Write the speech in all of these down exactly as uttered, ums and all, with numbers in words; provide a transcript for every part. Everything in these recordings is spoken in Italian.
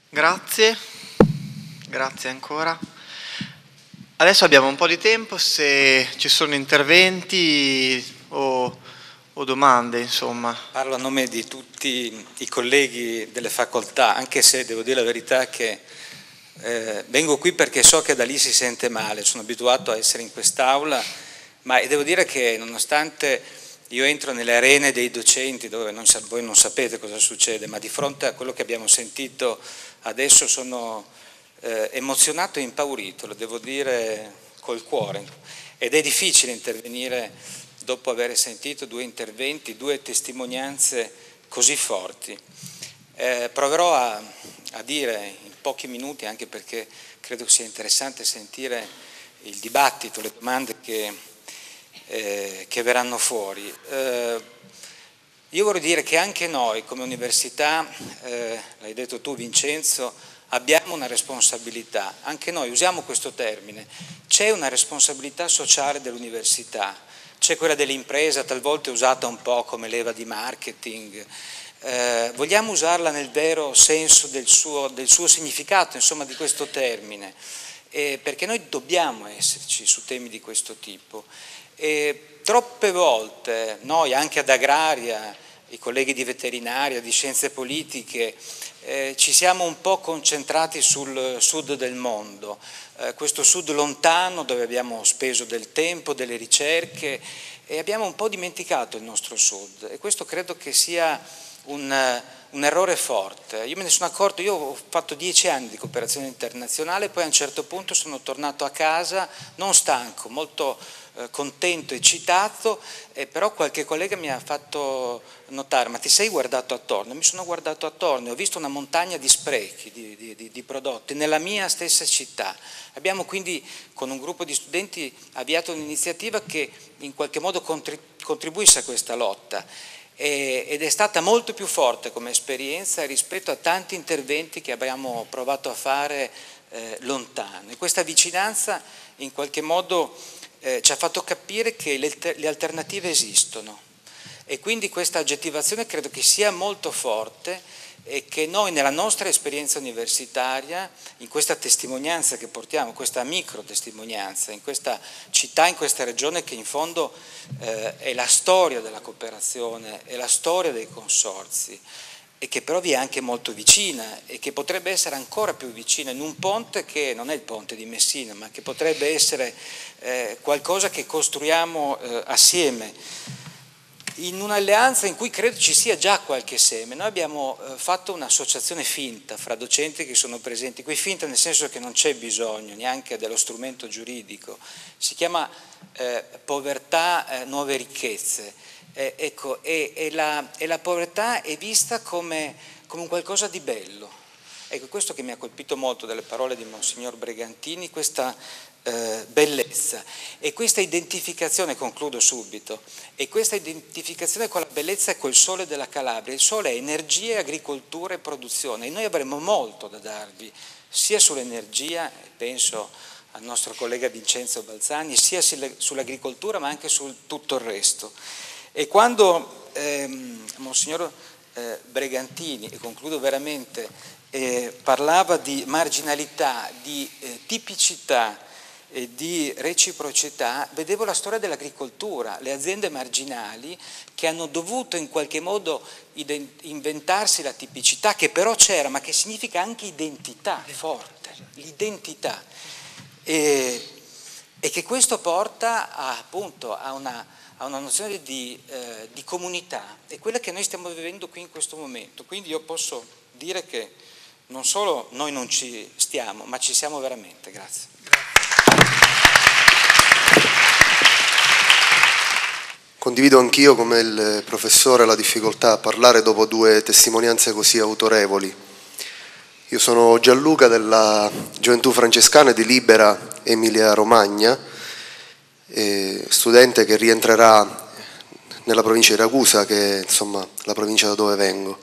Grazie, grazie ancora. Adesso abbiamo un po' di tempo, se ci sono interventi o, o domande, insomma. Parlo a nome di tutti i colleghi delle facoltà, anche se devo dire la verità che eh, vengo qui perché so che da lì si sente male, sono abituato a essere in quest'aula, ma devo dire che nonostante io entro nelle arene dei docenti dove non, voi non sapete cosa succede, ma di fronte a quello che abbiamo sentito adesso sono eh, emozionato e impaurito, lo devo dire col cuore, ed è difficile intervenire dopo aver sentito due interventi, due testimonianze così forti. Eh, proverò a, a dire in pochi minuti, anche perché credo sia interessante sentire il dibattito, le domande che, eh, che verranno fuori. Eh, io vorrei dire che anche noi come università, eh, l'hai detto tu Vincenzo, abbiamo una responsabilità, anche noi usiamo questo termine, c'è una responsabilità sociale dell'università, c'è quella dell'impresa, talvolta è usata un po' come leva di marketing, eh, vogliamo usarla nel vero senso del suo, del suo significato, insomma, di questo termine, eh, perché noi dobbiamo esserci su temi di questo tipo. E troppe volte noi, anche ad Agraria, i colleghi di veterinaria, di scienze politiche, eh, ci siamo un po' concentrati sul sud del mondo, eh, questo sud lontano dove abbiamo speso del tempo, delle ricerche e abbiamo un po' dimenticato il nostro sud, e questo credo che sia un, un errore forte. Io me ne sono accorto, io ho fatto dieci anni di cooperazione internazionale, poi a un certo punto sono tornato a casa non stanco, molto eh, contento, eccitato, eh, però qualche collega mi ha fatto notare: ma ti sei guardato attorno? Mi sono guardato attorno e ho visto una montagna di sprechi, di, di, di, di prodotti nella mia stessa città. Abbiamo quindi con un gruppo di studenti avviato un'iniziativa che in qualche modo contribuisse a questa lotta, ed è stata molto più forte come esperienza rispetto a tanti interventi che abbiamo provato a fare eh, lontano. E questa vicinanza in qualche modo eh, ci ha fatto capire che le, le alternative esistono, e quindi questa aggettivazione credo che sia molto forte e che noi nella nostra esperienza universitaria, in questa testimonianza che portiamo, questa micro testimonianza, in questa città, in questa regione che in fondo eh, è la storia della cooperazione, è la storia dei consorzi, e che però vi è anche molto vicina e che potrebbe essere ancora più vicina in un ponte che non è il ponte di Messina, ma che potrebbe essere eh, qualcosa che costruiamo eh, assieme, in un'alleanza in cui credo ci sia già qualche seme. Noi abbiamo eh, fatto un'associazione finta fra docenti che sono presenti qui, finta nel senso che non c'è bisogno neanche dello strumento giuridico, si chiama eh, povertà eh, nuove ricchezze, eh, ecco, e, e, la, e la povertà è vista come, come un qualcosa di bello. Ecco, questo che mi ha colpito molto delle parole di Monsignor Bregantini, questa eh, bellezza e questa identificazione, concludo subito, e questa identificazione con la bellezza e col sole della Calabria. Il sole è energia, agricoltura e produzione, e noi avremo molto da darvi, sia sull'energia, penso al nostro collega Vincenzo Balzani, sia sull'agricoltura ma anche su tutto il resto. E quando ehm, Monsignor eh, Bregantini, e concludo veramente, Eh, parlava di marginalità, di eh, tipicità e di reciprocità, vedevo la storia dell'agricoltura, le aziende marginali che hanno dovuto in qualche modo inventarsi la tipicità, che però c'era, ma che significa anche identità forte, l'identità, e, e che questo porta a, appunto a una, a una nozione di, eh, di comunità, è quella che noi stiamo vivendo qui in questo momento. Quindi io posso dire che non solo noi non ci stiamo, ma ci siamo veramente. Grazie. Condivido anch'io come il professore la difficoltà a parlare dopo due testimonianze così autorevoli. Io sono Gianluca della Gioventù Francescana di Libera Emilia Romagna, studente che rientrerà nella provincia di Ragusa, che è insomma la provincia da dove vengo.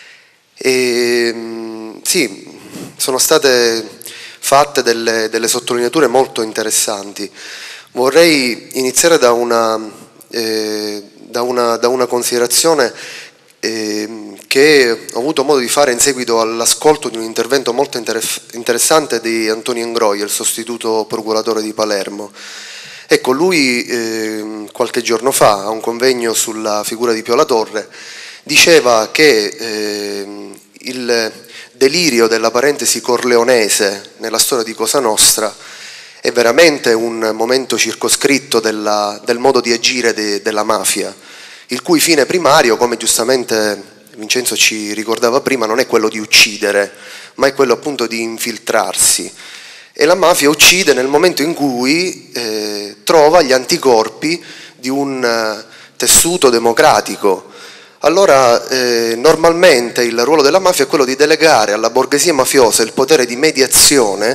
E, sì, sono state fatte delle, delle sottolineature molto interessanti. Vorrei iniziare da una, eh, da una, da una considerazione eh, che ho avuto modo di fare in seguito all'ascolto di un intervento molto interessante di Antonio Ingroia, il sostituto procuratore di Palermo. Ecco, lui eh, qualche giorno fa, a un convegno sulla figura di Pio La Torre, diceva che eh, il delirio della parentesi corleonese nella storia di Cosa Nostra è veramente un momento circoscritto della, del modo di agire de, della mafia, il cui fine primario, come giustamente Vincenzo ci ricordava prima, non è quello di uccidere, ma è quello appunto di infiltrarsi. E la mafia uccide nel momento in cui eh, trova gli anticorpi di un eh, tessuto democratico. Allora eh, normalmente il ruolo della mafia è quello di delegare alla borghesia mafiosa il potere di mediazione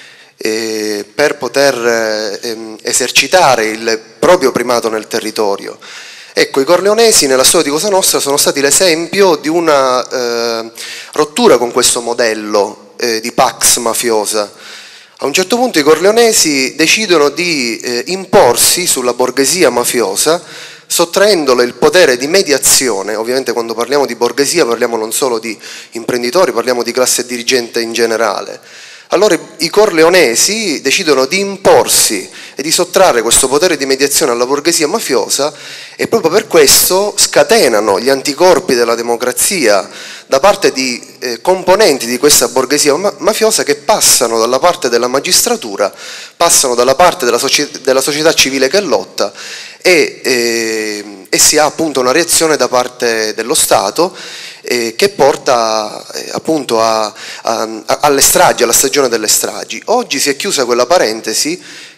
eh, per poter eh, esercitare il proprio primato nel territorio. Ecco, i corleonesi nella storia di Cosa Nostra sono stati l'esempio di una eh, rottura con questo modello eh, di pax mafiosa. A un certo punto i corleonesi decidono di eh, imporsi sulla borghesia mafiosa, sottraendole il potere di mediazione. Ovviamente quando parliamo di borghesia parliamo non solo di imprenditori, parliamo di classe dirigente in generale. Allora i corleonesi decidono di imporsi e di sottrarre questo potere di mediazione alla borghesia mafiosa e proprio per questo scatenano gli anticorpi della democrazia da parte di eh, componenti di questa borghesia ma- mafiosa che passano dalla parte della magistratura, passano dalla parte della, soci- della società civile che lotta e, eh, e si ha appunto una reazione da parte dello Stato eh, che porta eh, appunto a, a, a, alle stragi, alla stagione delle stragi. Oggi si è chiusa quella parentesi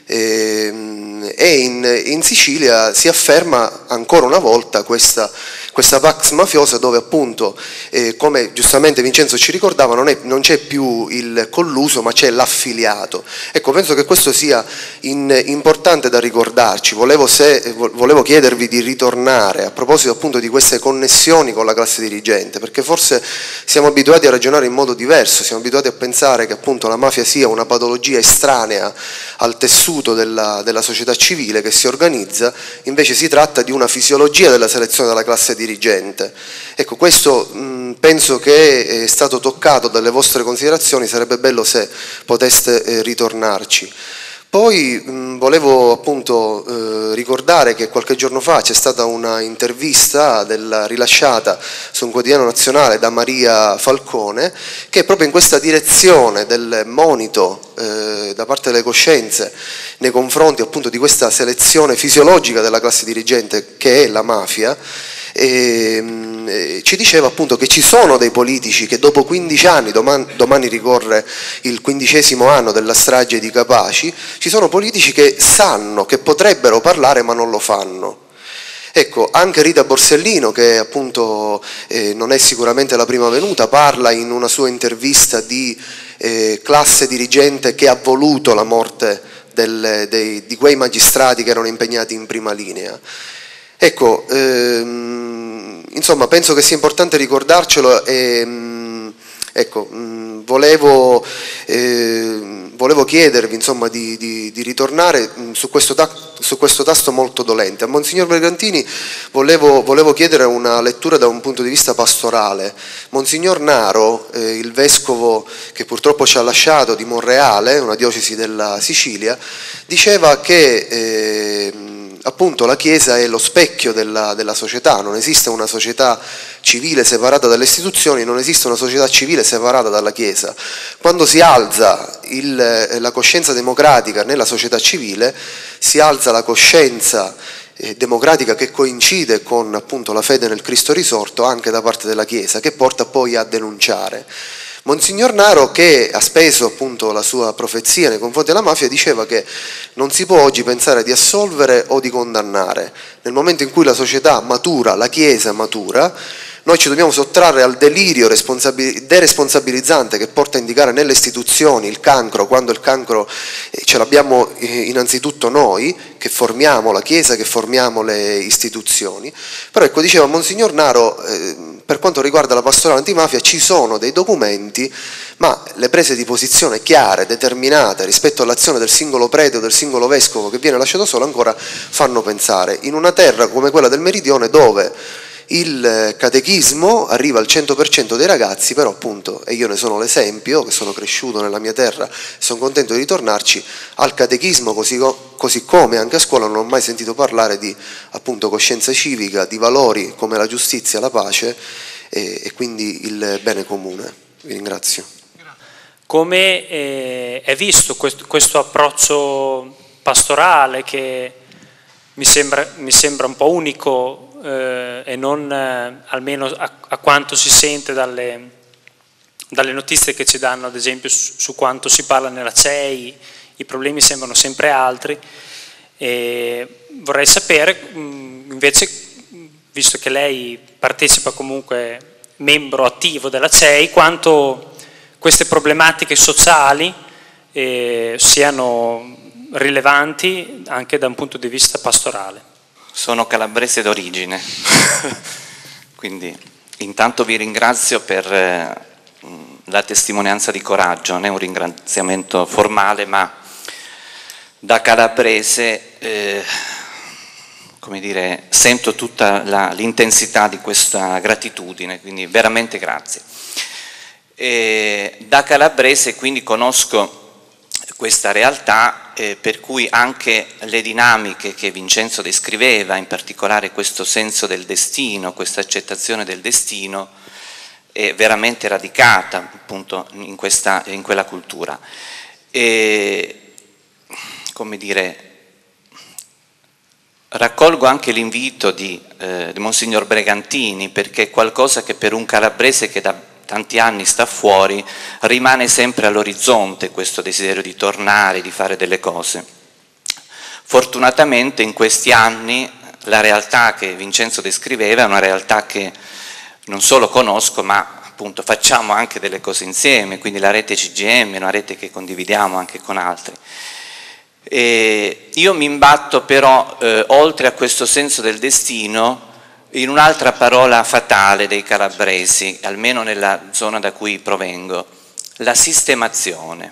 eh, e in, in Sicilia si afferma ancora una volta questa questa pax mafiosa dove appunto, eh, come giustamente Vincenzo ci ricordava, non, è, non c'è più il colluso ma c'è l'affiliato. Ecco, penso che questo sia in, importante da ricordarci. Volevo, se, volevo chiedervi di ritornare a proposito appunto di queste connessioni con la classe dirigente, perché forse siamo abituati a ragionare in modo diverso, siamo abituati a pensare che appunto la mafia sia una patologia estranea al tessuto della, della società civile che si organizza, invece si tratta di una fisiologia della selezione della classe dirigente. dirigente. Ecco, questo mh, penso che è stato toccato dalle vostre considerazioni, sarebbe bello se poteste eh, ritornarci. Poi mh, volevo appunto eh, ricordare che qualche giorno fa c'è stata una intervista della, rilasciata su un quotidiano nazionale da Maria Falcone, che è proprio in questa direzione del monito eh, da parte delle coscienze nei confronti appunto di questa selezione fisiologica della classe dirigente che è la mafia. E, e, ci diceva appunto che ci sono dei politici che dopo quindici anni, domani, domani ricorre il quindicesimo anno della strage di Capaci, ci sono politici che sanno che potrebbero parlare ma non lo fanno. Ecco, anche Rita Borsellino, che appunto eh, non è sicuramente la prima venuta, parla in una sua intervista di eh, classe dirigente che ha voluto la morte del, dei, di quei magistrati che erano impegnati in prima linea. Ecco, ehm, insomma penso che sia importante ricordarcelo e mh, ecco, mh, volevo, eh, volevo chiedervi insomma di, di, di ritornare mh, su, questo ta- su questo tasto molto dolente. A Monsignor Bergantini volevo, volevo chiedere una lettura da un punto di vista pastorale. Monsignor Naro, eh, il vescovo che purtroppo ci ha lasciato di Monreale, una diocesi della Sicilia, diceva che eh, appunto la Chiesa è lo specchio della, della società, non esiste una società civile separata dalle istituzioni, non esiste una società civile separata dalla Chiesa. Quando si alza il, la coscienza democratica nella società civile, si alza la coscienza eh, democratica che coincide con appunto la fede nel Cristo risorto anche da parte della Chiesa, che porta poi a denunciare. Monsignor Naro, che ha speso appunto la sua profezia nei confronti della mafia, diceva che non si può oggi pensare di assolvere o di condannare. Nel momento in cui la società matura, la Chiesa matura, noi ci dobbiamo sottrarre al delirio deresponsabilizzante che porta a indicare nelle istituzioni il cancro, quando il cancro ce l'abbiamo innanzitutto noi, che formiamo la Chiesa, che formiamo le istituzioni. Però ecco, diceva Monsignor Naro, eh, per quanto riguarda la pastorale antimafia ci sono dei documenti, ma le prese di posizione chiare, determinate rispetto all'azione del singolo prete o del singolo vescovo che viene lasciato solo ancora fanno pensare. In una terra come quella del Meridione, dove il catechismo arriva al cento per cento dei ragazzi, però appunto, e io ne sono l'esempio, che sono cresciuto nella mia terra, sono contento di ritornarci, al catechismo così, così come anche a scuola non ho mai sentito parlare di appunto coscienza civica, di valori come la giustizia, la pace e, e quindi il bene comune. Vi ringrazio. Come eh, è visto questo, questo approccio pastorale che mi sembra, mi sembra un po' unico eh, e non eh, almeno a, a quanto si sente dalle, dalle notizie che ci danno, ad esempio su, su quanto si parla nella C E I, i problemi sembrano sempre altri. E vorrei sapere mh, invece, visto che lei partecipa comunque membro attivo della C E I, quanto queste problematiche sociali eh, siano rilevanti anche da un punto di vista pastorale. Sono calabrese d'origine, quindi intanto vi ringrazio per eh, la testimonianza di coraggio, non è un ringraziamento formale, ma da calabrese eh, come dire, sento tutta l'intensità di questa gratitudine, quindi veramente grazie. E da calabrese quindi conosco questa realtà eh, per cui anche le dinamiche che Vincenzo descriveva, in particolare questo senso del destino, questa accettazione del destino, è veramente radicata appunto in, questa, in quella cultura. E, come dire, raccolgo anche l'invito di, eh, di Monsignor Bregantini, perché è qualcosa che per un calabrese che da tanti anni sta fuori, rimane sempre all'orizzonte questo desiderio di tornare, di fare delle cose. Fortunatamente in questi anni la realtà che Vincenzo descriveva è una realtà che non solo conosco, ma appunto facciamo anche delle cose insieme, quindi la rete C G M è una rete che condividiamo anche con altri. E io mi imbatto però, eh, oltre a questo senso del destino, in un'altra parola fatale dei calabresi, almeno nella zona da cui provengo, la sistemazione.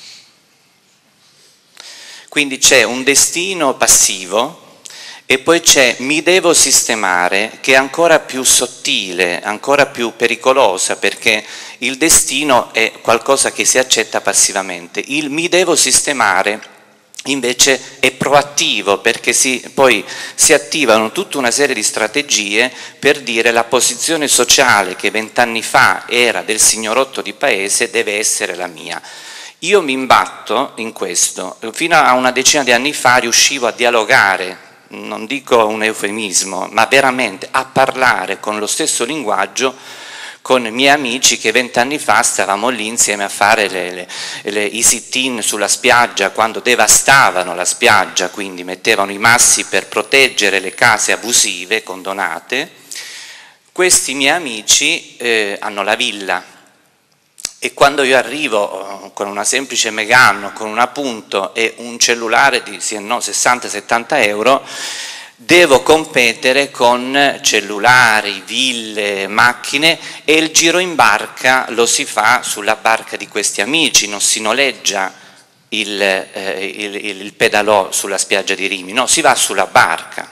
Quindi c'è un destino passivo e poi c'è mi devo sistemare, che è ancora più sottile, ancora più pericolosa, perché il destino è qualcosa che si accetta passivamente. Il mi devo sistemare invece è proattivo, perché si, poi si attivano tutta una serie di strategie per dire la posizione sociale che vent'anni fa era del signorotto di paese deve essere la mia. Io mi imbatto in questo, fino a una decina di anni fa riuscivo a dialogare, non dico un eufemismo, ma veramente a parlare con lo stesso linguaggio con i miei amici che vent'anni fa stavamo lì insieme a fare le, le, le, i sit-in sulla spiaggia quando devastavano la spiaggia, quindi mettevano i massi per proteggere le case abusive condonate. Questi miei amici eh, hanno la villa e quando io arrivo con una semplice Megane, con un appunto e un cellulare di sì, no, sessanta settanta euro, devo competere con cellulari, ville, macchine e il giro in barca lo si fa sulla barca di questi amici, non si noleggia il, eh, il, il pedalò sulla spiaggia di Rimini, no, si va sulla barca.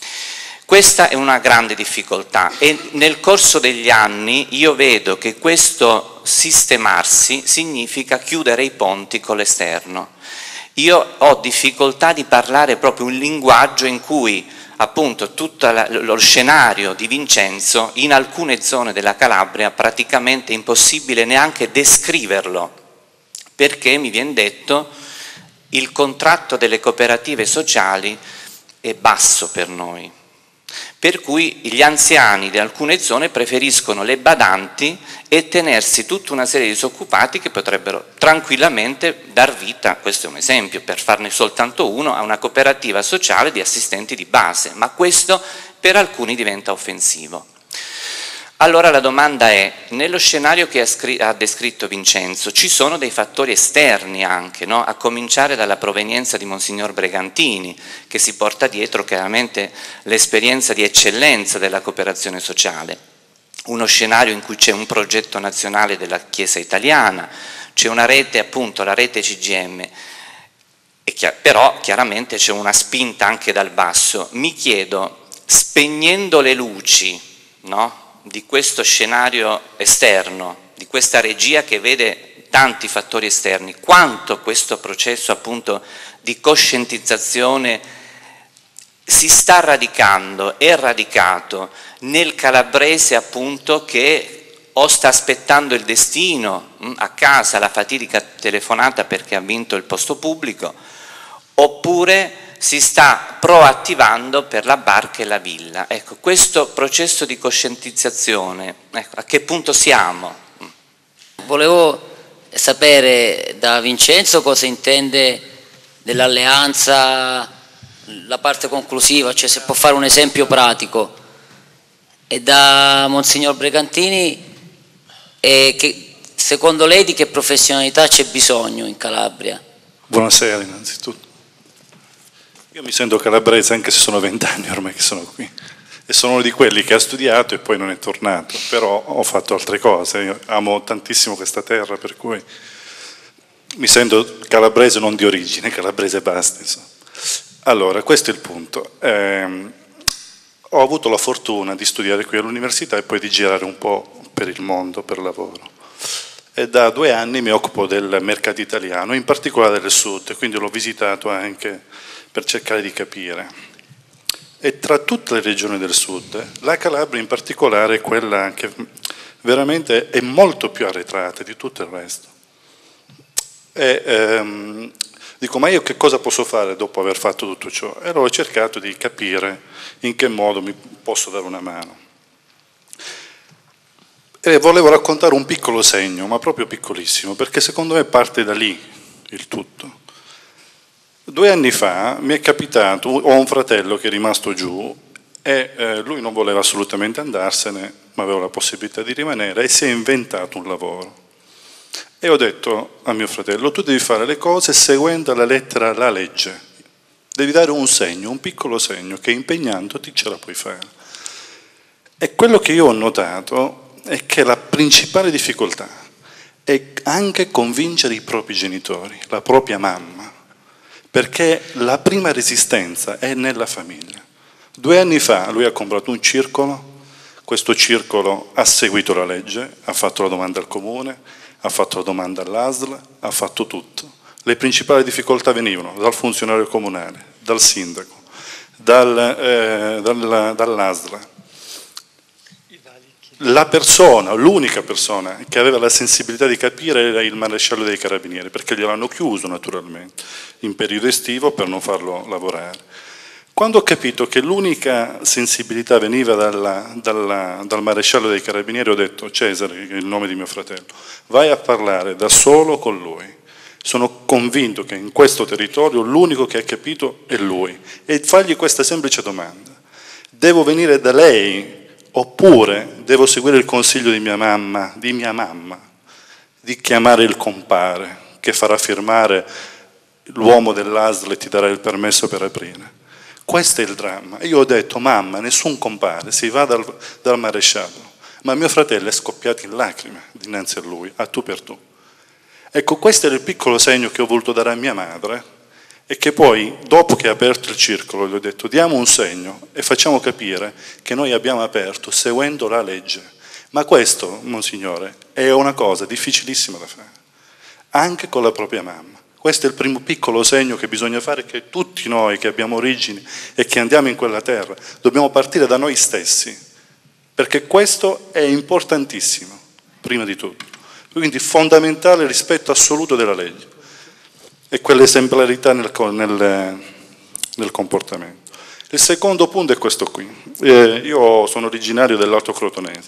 Questa è una grande difficoltà e nel corso degli anni io vedo che questo sistemarsi significa chiudere i ponti con l'esterno. Io ho difficoltà di parlare proprio un linguaggio in cui appunto tutto lo scenario di Vincenzo in alcune zone della Calabria praticamente è impossibile neanche descriverlo, perché mi viene detto il contratto delle cooperative sociali è basso per noi. Per cui gli anziani di alcune zone preferiscono le badanti e tenersi tutta una serie di disoccupati che potrebbero tranquillamente dar vita, questo è un esempio, per farne soltanto uno, a una cooperativa sociale di assistenti di base, ma questo per alcuni diventa offensivo. Allora la domanda è, nello scenario che ha descritto Vincenzo, ci sono dei fattori esterni anche, no? A cominciare dalla provenienza di Monsignor Bregantini, che si porta dietro chiaramente l'esperienza di eccellenza della cooperazione sociale, uno scenario in cui c'è un progetto nazionale della Chiesa italiana, c'è una rete, appunto la rete C G M, e chi- però chiaramente c'è una spinta anche dal basso. Mi chiedo, spegnendo le luci no? Di questo scenario esterno, di questa regia che vede tanti fattori esterni, quanto questo processo appunto di coscientizzazione si sta radicando, è radicato nel calabrese appunto che o sta aspettando il destino a casa, la fatidica telefonata perché ha vinto il posto pubblico, oppure si sta proattivando per la barca e la villa. Ecco, questo processo di coscientizzazione, ecco, a che punto siamo? Volevo sapere da Vincenzo cosa intende dell'alleanza, la parte conclusiva, cioè se può fare un esempio pratico, e da Monsignor Bregantini, e che, secondo lei di che professionalità c'è bisogno in Calabria? Buonasera innanzitutto. Io mi sento calabrese anche se sono vent'anni ormai che sono qui e sono uno di quelli che ha studiato e poi non è tornato, però ho fatto altre cose, io amo tantissimo questa terra, per cui mi sento calabrese non di origine, calabrese basta, insomma. Allora, questo è il punto. Eh, ho avuto la fortuna di studiare qui all'università e poi di girare un po' per il mondo, per lavoro. E da due anni mi occupo del mercato italiano, in particolare del sud, quindi l'ho visitato anche per cercare di capire. E tra tutte le regioni del sud, la Calabria in particolare è quella che veramente è molto più arretrata di tutto il resto. E, ehm, dico, ma io che cosa posso fare dopo aver fatto tutto ciò? E allora ho cercato di capire in che modo mi posso dare una mano. E volevo raccontare un piccolo segno, ma proprio piccolissimo, perché secondo me parte da lì il tutto. Due anni fa mi è capitato, ho un fratello che è rimasto giù e eh, lui non voleva assolutamente andarsene, ma aveva la possibilità di rimanere e si è inventato un lavoro. E ho detto a mio fratello, tu devi fare le cose seguendo la lettera, la legge. Devi dare un segno, un piccolo segno, che impegnandoti ce la puoi fare. E quello che io ho notato è che la principale difficoltà è anche convincere i propri genitori, la propria mamma, perché la prima resistenza è nella famiglia. Due anni fa lui ha comprato un circolo, questo circolo ha seguito la legge, ha fatto la domanda al comune, ha fatto la domanda all'A S L, ha fatto tutto. Le principali difficoltà venivano dal funzionario comunale, dal sindaco, dal, eh, dal, dall'A S L. La persona, l'unica persona che aveva la sensibilità di capire era il maresciallo dei carabinieri, perché gliel'hanno chiuso naturalmente in periodo estivo per non farlo lavorare. Quando ho capito che l'unica sensibilità veniva dalla, dalla, dal maresciallo dei carabinieri, ho detto: Cesare, che è il nome di mio fratello, vai a parlare da solo con lui. Sono convinto che in questo territorio l'unico che ha capito è lui, e fargli questa semplice domanda: devo venire da lei oppure devo seguire il consiglio di mia mamma, di mia mamma, di chiamare il compare che farà firmare l'uomo dell'A S L e ti darà il permesso per aprire? Questo è il dramma. Io ho detto: mamma, nessun compare, si va dal, dal maresciallo. Ma mio fratello è scoppiato in lacrime dinanzi a lui, a tu per tu. Ecco, questo era il piccolo segno che ho voluto dare a mia madre, e che poi, dopo che ha aperto il circolo, gli ho detto: diamo un segno e facciamo capire che noi abbiamo aperto seguendo la legge. Ma questo, Monsignore, è una cosa difficilissima da fare, anche con la propria mamma. Questo è il primo piccolo segno che bisogna fare, che tutti noi che abbiamo origini e che andiamo in quella terra dobbiamo partire da noi stessi, perché questo è importantissimo, prima di tutto. Quindi fondamentale il rispetto assoluto della legge e quell'esemplarità nel, nel, nel comportamento. Il secondo punto è questo qui. Eh, io sono originario dell'Alto Crotonese.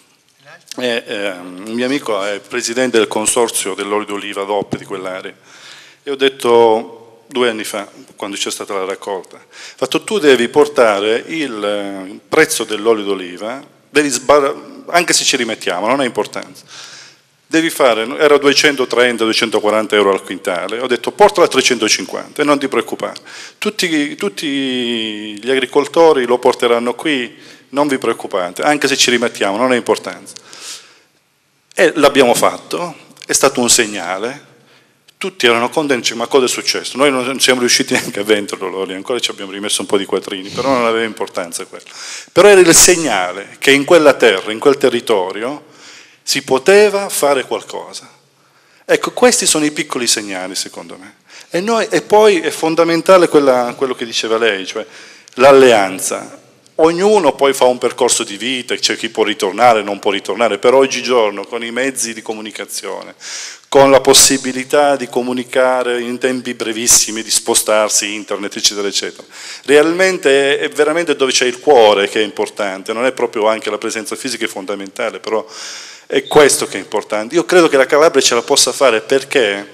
E, eh, un mio amico è presidente del consorzio dell'olio d'oliva D O P di quell'area. E ho detto due anni fa, quando c'è stata la raccolta, ho fatto: tu devi portare il prezzo dell'olio d'oliva, devi sbar- anche se ci rimettiamo, non ha importanza. Devi fare, era duecentotrenta duecentoquaranta euro al quintale, ho detto portalo a trecentocinquanta e non ti preoccupare, tutti, tutti gli agricoltori lo porteranno qui, non vi preoccupate, anche se ci rimettiamo, non ha importanza. E l'abbiamo fatto, è stato un segnale, tutti erano contenti, ma cosa è successo? Noi non siamo riusciti neanche a venderlo lì, ancora ci abbiamo rimesso un po' di quattrini, però non aveva importanza quello. Però era il segnale che in quella terra, in quel territorio, si poteva fare qualcosa. Ecco, questi sono i piccoli segnali, secondo me. E, noi, e poi è fondamentale quella, quello che diceva lei, cioè l'alleanza. Ognuno poi fa un percorso di vita, c'è chi può ritornare, non può ritornare, però oggigiorno con i mezzi di comunicazione, con la possibilità di comunicare in tempi brevissimi, di spostarsi, internet, eccetera, eccetera. Realmente è veramente dove c'è il cuore che è importante, non è proprio anche la presenza fisica è fondamentale, però è questo che è importante. Io credo che la Calabria ce la possa fare perché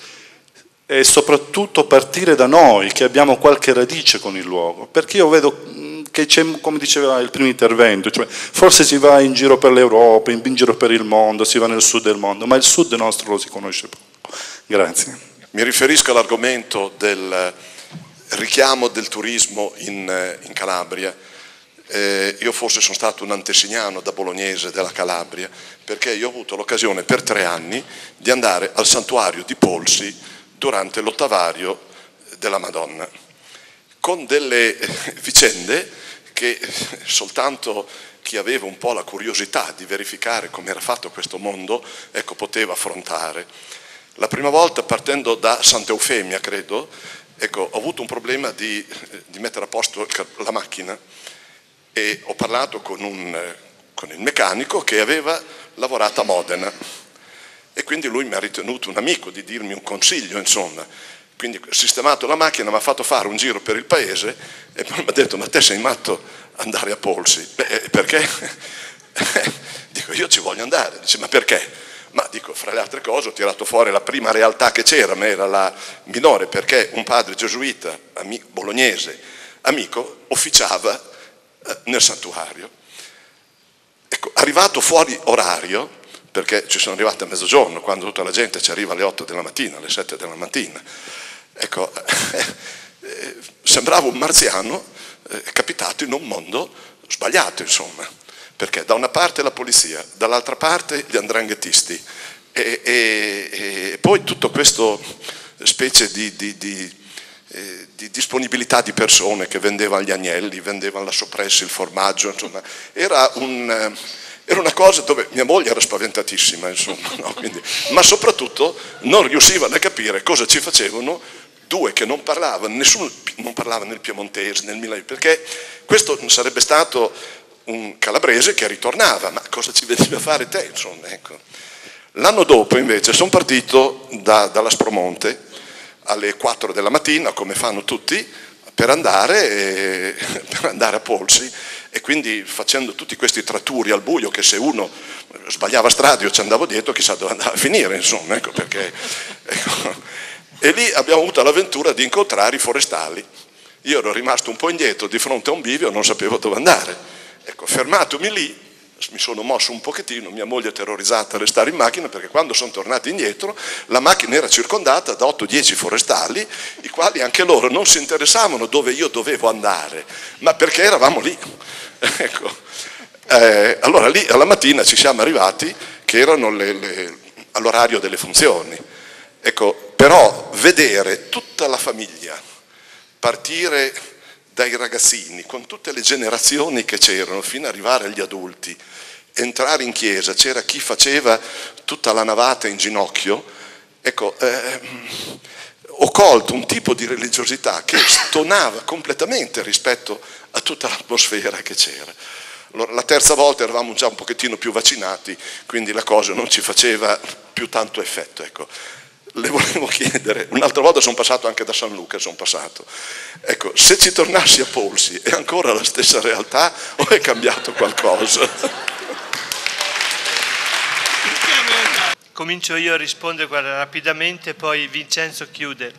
e soprattutto partire da noi che abbiamo qualche radice con il luogo, perché io vedo che c'è, come diceva il primo intervento, cioè forse si va in giro per l'Europa, in giro per il mondo, si va nel sud del mondo, ma il sud nostro lo si conosce poco. Grazie. Mi riferisco all'argomento del richiamo del turismo in, in Calabria. Eh, io forse sono stato un antesignano da bolognese della Calabria, perché io ho avuto l'occasione per tre anni di andare al santuario di Polsi durante l'ottavario della Madonna, con delle vicende che soltanto chi aveva un po' la curiosità di verificare come era fatto questo mondo, ecco, poteva affrontare. La prima volta, partendo da Santa Eufemia, credo, ecco, ho avuto un problema di, di mettere a posto la macchina e ho parlato con, un, con il meccanico che aveva lavorato a Modena. E quindi lui mi ha ritenuto un amico di dirmi un consiglio, insomma. Quindi sistemato la macchina, mi ha fatto fare un giro per il paese e poi mi ha detto: ma te sei matto andare a Polsi? Beh, perché? Dico, io ci voglio andare. Dice, ma perché? Ma dico, fra le altre cose ho tirato fuori la prima realtà che c'era, ma era la minore, perché un padre gesuita, amico, bolognese, amico, officiava eh, nel santuario. Ecco, arrivato fuori orario, perché ci sono arrivati a mezzogiorno, quando tutta la gente ci arriva alle otto della mattina, alle sette della mattina. Ecco, eh, sembrava un marziano eh, capitato in un mondo sbagliato, insomma, perché da una parte la polizia, dall'altra parte gli andranghetisti, e, e, e poi tutto questo specie di, di, di, eh, di disponibilità di persone che vendevano gli agnelli, vendevano la soppressa, il formaggio, insomma, era un... Era una cosa dove mia moglie era spaventatissima, insomma, no? Quindi, ma soprattutto non riuscivano a capire cosa ci facevano due che non parlavano, nessuno non parlava nel piemontese, nel milanese, perché questo sarebbe stato un calabrese che ritornava, ma cosa ci veniva a fare te, insomma, ecco. L'anno dopo invece sono partito da, dalla Spromonte alle quattro della mattina, come fanno tutti, per andare, e, per andare a Polsi, e quindi facendo tutti questi tratturi al buio che se uno sbagliava strada io ci andavo dietro, chissà dove andava a finire, insomma, ecco perché. Ecco. E lì abbiamo avuto l'avventura di incontrare i forestali. Io ero rimasto un po' indietro di fronte a un bivio, non sapevo dove andare. Ecco, fermatomi lì, mi sono mosso un pochettino, mia moglie terrorizzata a restare in macchina, perché quando sono tornati indietro la macchina era circondata da otto dieci forestali, i quali anche loro non si interessavano dove io dovevo andare, ma perché eravamo lì. Ecco. Eh, allora lì alla mattina ci siamo arrivati che erano le, le, all'orario delle funzioni. Ecco, però vedere tutta la famiglia partire dai ragazzini, con tutte le generazioni che c'erano, fino ad arrivare agli adulti, entrare in chiesa, c'era chi faceva tutta la navata in ginocchio, ecco, eh, ho colto un tipo di religiosità che stonava completamente rispetto a tutta l'atmosfera che c'era. Allora, la terza volta eravamo già un pochettino più vaccinati, quindi la cosa non ci faceva più tanto effetto, ecco. Le volevo chiedere, un'altra volta sono passato anche da San Luca, sono passato. Ecco, se ci tornassi a Polsi è ancora la stessa realtà o è cambiato qualcosa? Comincio io a rispondere, guarda, rapidamente, poi Vincenzo chiude.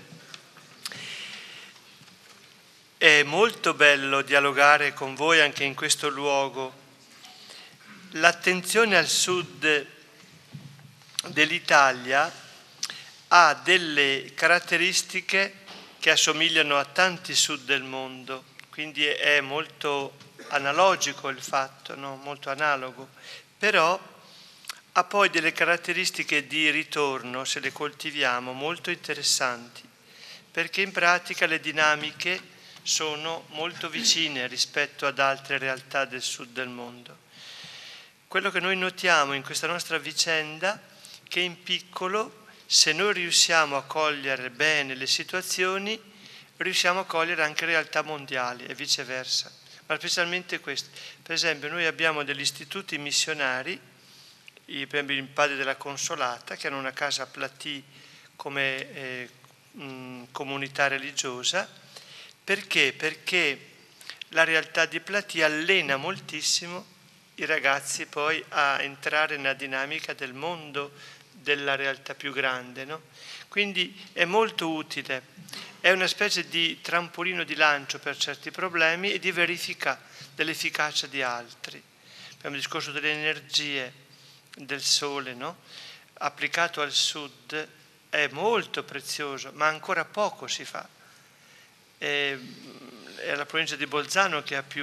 È molto bello dialogare con voi anche in questo luogo. L'attenzione al sud dell'Italia ha delle caratteristiche che assomigliano a tanti sud del mondo, quindi è molto analogico il fatto, no? Molto analogo, però ha poi delle caratteristiche di ritorno, se le coltiviamo, molto interessanti, perché in pratica le dinamiche sono molto vicine rispetto ad altre realtà del sud del mondo. Quello che noi notiamo in questa nostra vicenda è che in piccolo, se noi riusciamo a cogliere bene le situazioni, riusciamo a cogliere anche realtà mondiali e viceversa, ma specialmente queste. Per esempio, noi abbiamo degli istituti missionari, i, per esempio, il Padre della Consolata, che hanno una casa a Platì come eh, mh, comunità religiosa. Perché? Perché la realtà di Platì allena moltissimo i ragazzi poi a entrare nella dinamica del mondo, della realtà più grande, no? Quindi è molto utile, è una specie di trampolino di lancio per certi problemi e di verifica dell'efficacia di altri. Abbiamo il discorso delle energie del sole, no? Applicato al sud è molto prezioso, ma ancora poco si fa. È, è la provincia di Bolzano che ha più,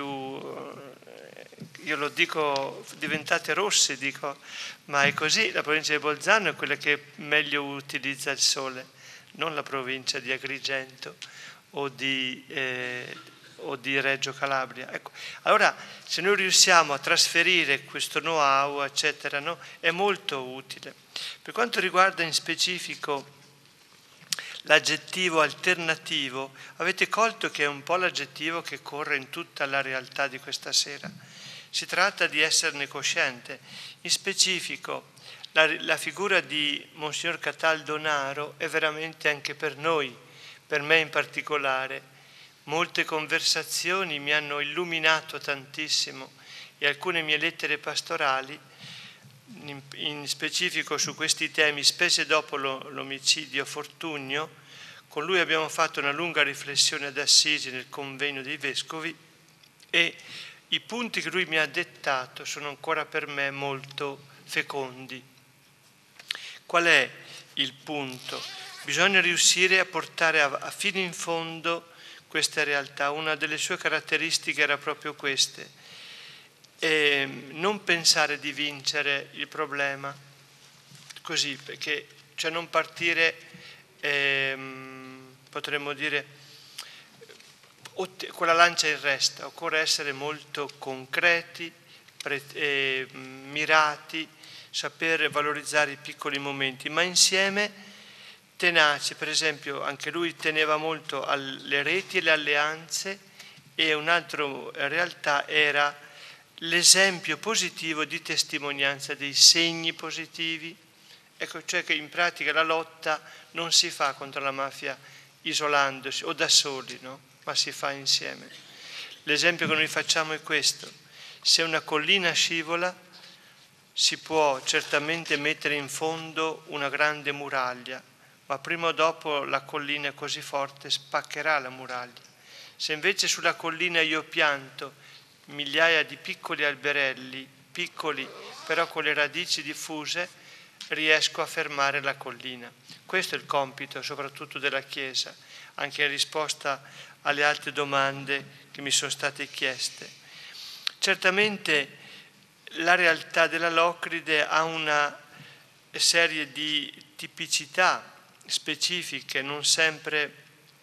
io lo dico, diventate rosse, dico, ma è così, la provincia di Bolzano è quella che meglio utilizza il sole, non la provincia di Agrigento o di, eh, o di Reggio Calabria. Ecco. Allora, se noi riusciamo a trasferire questo know-how, eccetera, no, è molto utile. Per quanto riguarda in specifico l'aggettivo alternativo, avete colto che è un po' l'aggettivo che corre in tutta la realtà di questa sera. Si tratta di esserne cosciente. In specifico, la, la figura di Monsignor Cataldonaro è veramente anche per noi, per me in particolare. Molte conversazioni mi hanno illuminato tantissimo e alcune mie lettere pastorali, in, in specifico su questi temi, spese dopo lo, l'omicidio Fortunio. Con lui abbiamo fatto una lunga riflessione ad Assisi nel convegno dei vescovi e i punti che lui mi ha dettato sono ancora per me molto fecondi. Qual è il punto? Bisogna riuscire a portare a, a fino in fondo queste realtà. Una delle sue caratteristiche era proprio queste. E non pensare di vincere il problema così, perché cioè non partire, ehm, potremmo dire, con la lancia in resta. Occorre essere molto concreti, pre, eh, mirati, sapere valorizzare i piccoli momenti, ma insieme tenaci. Per esempio, anche lui teneva molto alle reti e alle alleanze, e un'altra realtà era l'esempio positivo di testimonianza dei segni positivi. Ecco, cioè che in pratica la lotta non si fa contro la mafia isolandosi o da soli, no? Ma si fa insieme. L'esempio che noi facciamo è questo: se una collina scivola si può certamente mettere in fondo una grande muraglia, ma prima o dopo la collina è così forte, spaccherà la muraglia. Se invece sulla collina io pianto migliaia di piccoli alberelli, piccoli però con le radici diffuse, riesco a fermare la collina. Questo è il compito soprattutto della Chiesa, anche in risposta alle altre domande che mi sono state chieste. Certamente la realtà della Locride ha una serie di tipicità specifiche, non sempre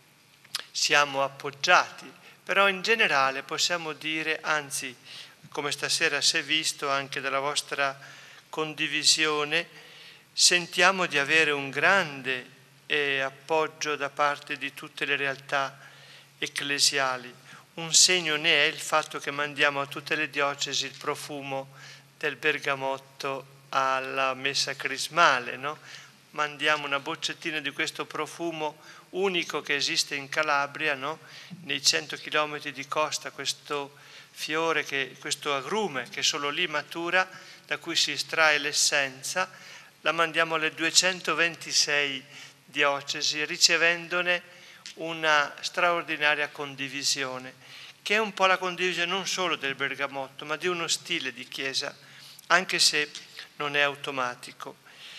siamo appoggiati, però in generale possiamo dire, anzi, come stasera si è visto anche dalla vostra condivisione, sentiamo di avere un grande eh, appoggio da parte di tutte le realtà ecclesiali. Un segno ne è il fatto che mandiamo a tutte le diocesi il profumo del bergamotto alla messa crismale, no? Mandiamo una boccettina di questo profumo unico che esiste in Calabria, no? Nei cento chilometri di costa, questo fiore, che, questo agrume che solo lì matura, da cui si estrae l'essenza, la mandiamo alle duecentoventisei diocesi, ricevendone una straordinaria condivisione, che è un po' la condivisione non solo del bergamotto, ma di uno stile di Chiesa, anche se non è automatico.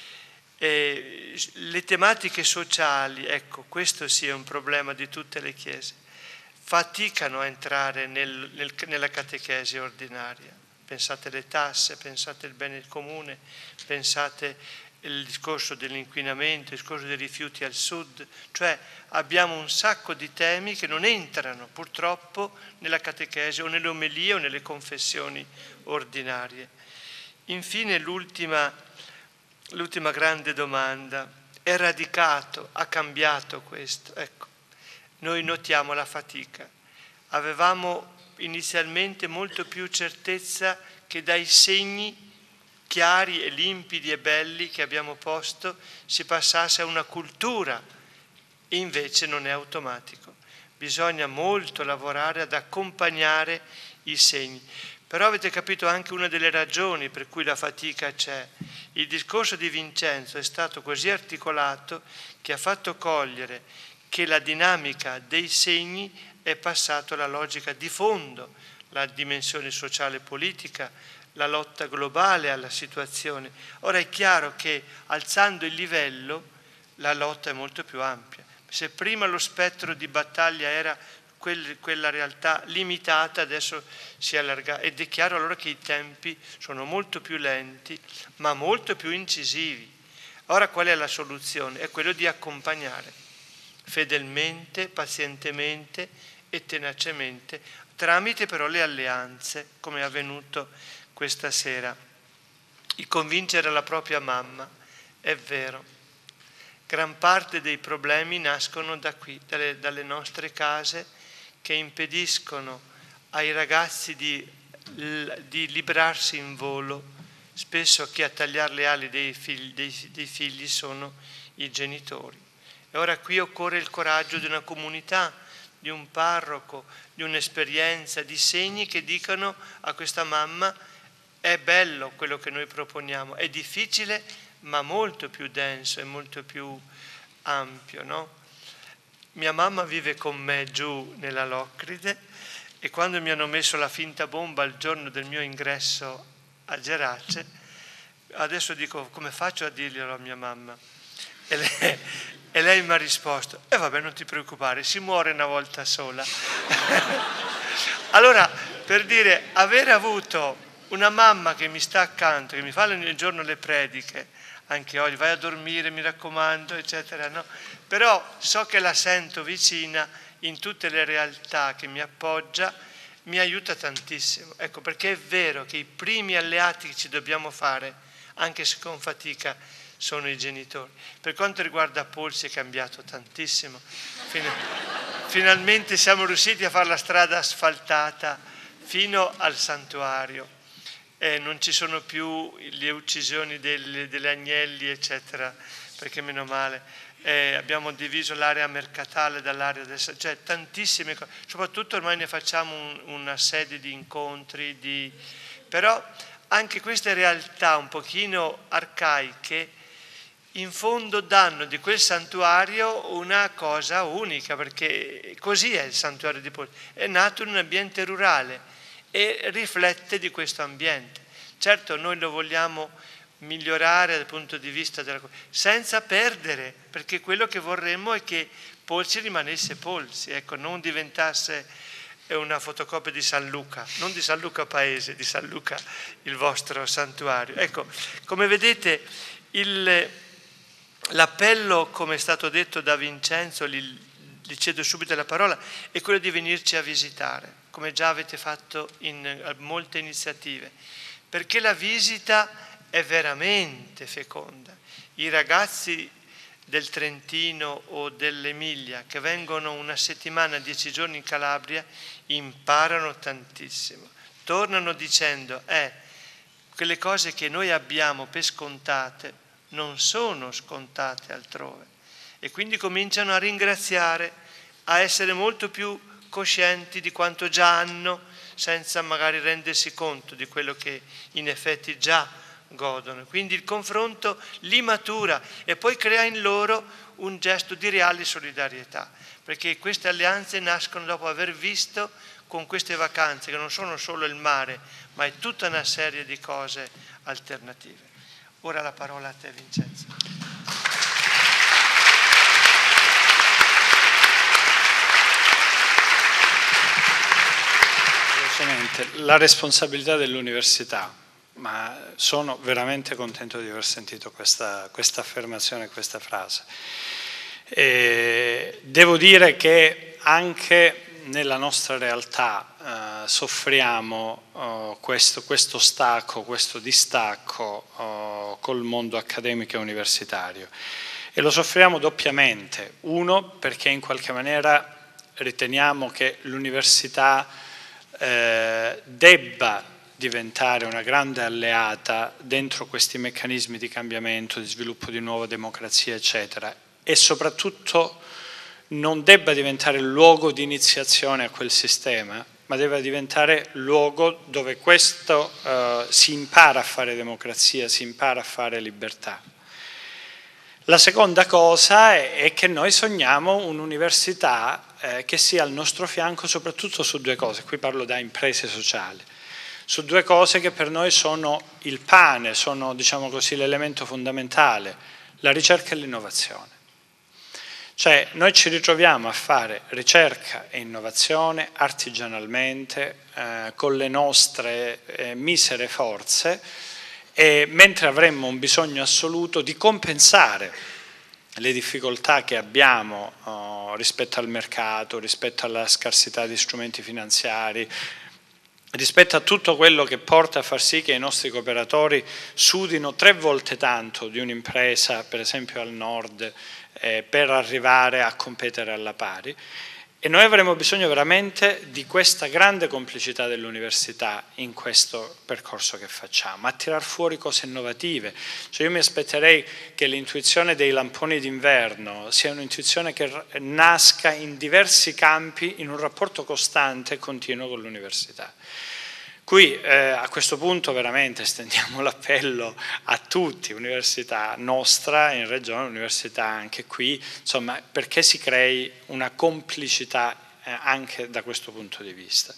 E le tematiche sociali, ecco, questo sì è un problema di tutte le chiese, faticano a entrare nel, nel, nella catechesi ordinaria. pensate alle tasse, pensate al bene comune, pensate il discorso dell'inquinamento, il discorso dei rifiuti al sud, cioè abbiamo un sacco di temi che non entrano purtroppo nella catechesi o nelle omelie o nelle confessioni ordinarie. Infine l'ultima, l'ultima grande domanda: è radicato, ha cambiato questo? Ecco, noi notiamo la fatica. Avevamo inizialmente molto più certezza che dai segni chiari e limpidi e belli che abbiamo posto si passasse a una cultura, e invece non è automatico. Bisogna molto lavorare ad accompagnare i segni. Però avete capito anche una delle ragioni per cui la fatica c'è. Il discorso di Vincenzo è stato così articolato che ha fatto cogliere che la dinamica dei segni è passata alla logica di fondo, la dimensione sociale e politica, la lotta globale alla situazione. Ora è chiaro che alzando il livello la lotta è molto più ampia. Se prima lo spettro di battaglia era quel, quella realtà limitata, adesso si allarga, ed è chiaro allora che i tempi sono molto più lenti ma molto più incisivi. Ora qual è la soluzione? È quello di accompagnare fedelmente, pazientemente e tenacemente, tramite però le alleanze, come è avvenuto questa sera. Il convincere la propria mamma, è vero, gran parte dei problemi nascono da qui, dalle, dalle nostre case, che impediscono ai ragazzi di, di librarsi in volo. Spesso chi a tagliare le ali dei figli, dei, dei figli sono i genitori. E ora qui occorre il coraggio di una comunità, di un parroco, di un'esperienza, di segni che dicano a questa mamma: è bello quello che noi proponiamo, è difficile ma molto più denso e molto più ampio, no? Mia mamma vive con me giù nella Locride e quando mi hanno messo la finta bomba il giorno del mio ingresso a Gerace, adesso dico: come faccio a dirglielo a mia mamma? E lei, e lei mi ha risposto: e eh vabbè, non ti preoccupare, si muore una volta sola. Allora, per dire, avere avuto una mamma che mi sta accanto, che mi fa ogni giorno le prediche, anche oggi, vai a dormire, mi raccomando, eccetera, no? Però so che la sento vicina in tutte le realtà, che mi appoggia, mi aiuta tantissimo. Ecco, perché è vero che i primi alleati che ci dobbiamo fare, anche se con fatica, sono i genitori. Per quanto riguarda Paul si è cambiato tantissimo. Finalmente siamo riusciti a fare la strada asfaltata fino al santuario. Eh, non ci sono più le uccisioni delle, delle agnelli, eccetera, perché meno male. Eh, abbiamo diviso l'area mercatale dall'area del... cioè tantissime cose. Soprattutto ormai ne facciamo un, una serie di incontri, di... però anche queste realtà un pochino arcaiche in fondo danno di quel santuario una cosa unica, perché così è il santuario di Paul. È nato in un ambiente rurale e riflette di questo ambiente. Certo, noi lo vogliamo migliorare dal punto di vista della senza perdere, perché quello che vorremmo è che Polsi rimanesse Polsi, ecco, non diventasse una fotocopia di San Luca, non di San Luca Paese, di San Luca il vostro santuario. Ecco, come vedete il, l'appello, come è stato detto da Vincenzo, gli, gli cedo subito la parola, è quello di venirci a visitare, come già avete fatto in molte iniziative, perché la visita è veramente feconda. I ragazzi del Trentino o dell'Emilia che vengono una settimana, dieci giorni in Calabria, imparano tantissimo. Tornano dicendo, eh, quelle cose che noi abbiamo per scontate non sono scontate altrove. E quindi cominciano a ringraziare, a essere molto più coscienti di quanto già hanno, senza magari rendersi conto di quello che in effetti già godono. Quindi il confronto li matura e poi crea in loro un gesto di reale solidarietà, perché queste alleanze nascono dopo aver visto con queste vacanze, che non sono solo il mare, ma è tutta una serie di cose alternative. Ora la parola a te, Vincenzo. Velocemente. la responsabilità dell'università, ma sono veramente contento di aver sentito questa, questa affermazione, questa frase. E devo dire che anche nella nostra realtà eh, soffriamo eh, questo, questo stacco, questo distacco eh, col mondo accademico e universitario, e lo soffriamo doppiamente. Uno, perché in qualche maniera riteniamo che l'università eh, debba diventare una grande alleata dentro questi meccanismi di cambiamento, di sviluppo di nuova democrazia, eccetera, e soprattutto non debba diventare il luogo di iniziazione a quel sistema, ma deve diventare luogo dove questo eh, si impara a fare democrazia, si impara a fare libertà. La seconda cosa è, è che noi sogniamo un'università eh, che sia al nostro fianco soprattutto su due cose, qui parlo da imprese sociali, su due cose che per noi sono il pane, sono, diciamo così, l'elemento fondamentale, la ricerca e l'innovazione. Cioè noi ci ritroviamo a fare ricerca e innovazione artigianalmente, eh, con le nostre eh, misere forze, e mentre avremmo un bisogno assoluto di compensare le difficoltà che abbiamo oh, rispetto al mercato, rispetto alla scarsità di strumenti finanziari, rispetto a tutto quello che porta a far sì che i nostri cooperatori sudino tre volte tanto di un'impresa, per esempio al nord, eh, per arrivare a competere alla pari. E noi avremo bisogno veramente di questa grande complicità dell'università in questo percorso che facciamo, a tirar fuori cose innovative. Cioè io mi aspetterei che l'intuizione dei lamponi d'inverno sia un'intuizione che nasca in diversi campi in un rapporto costante e continuo con l'università. Qui eh, a questo punto veramente stendiamo l'appello a tutti, università nostra in regione, università anche qui, insomma, perché si crei una complicità eh, anche da questo punto di vista.